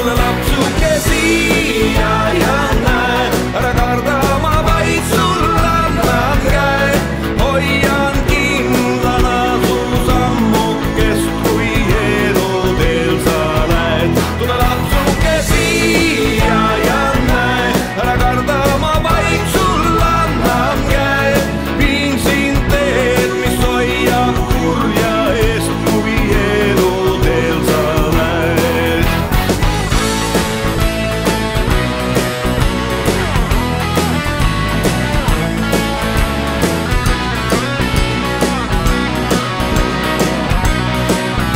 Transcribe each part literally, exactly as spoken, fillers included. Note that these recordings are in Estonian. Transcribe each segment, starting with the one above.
tule lapsuke siia ja näe, ära karda, ma vaid sul annan käe. Hoian kindlana su sammukest, kui eluteel sa lähed. Tule lapsuke siia ja näe, ära karda, ma vaid sul annan käe. Viin sind teed, mis hoiab kurja eest, kui eluteel sa lähed.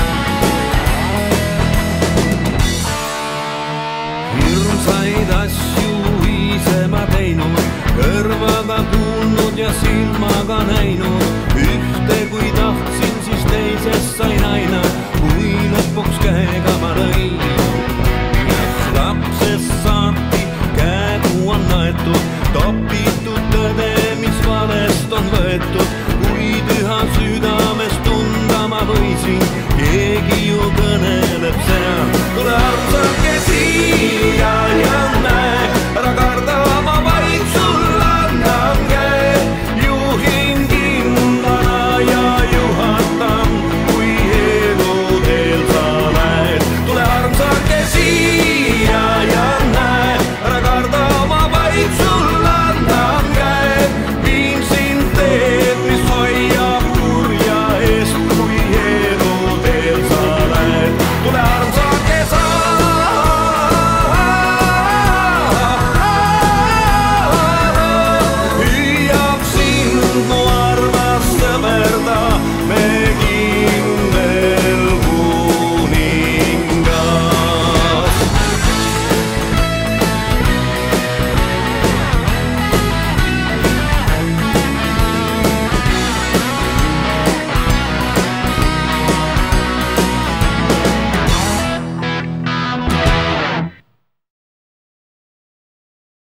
Hirmsaid asju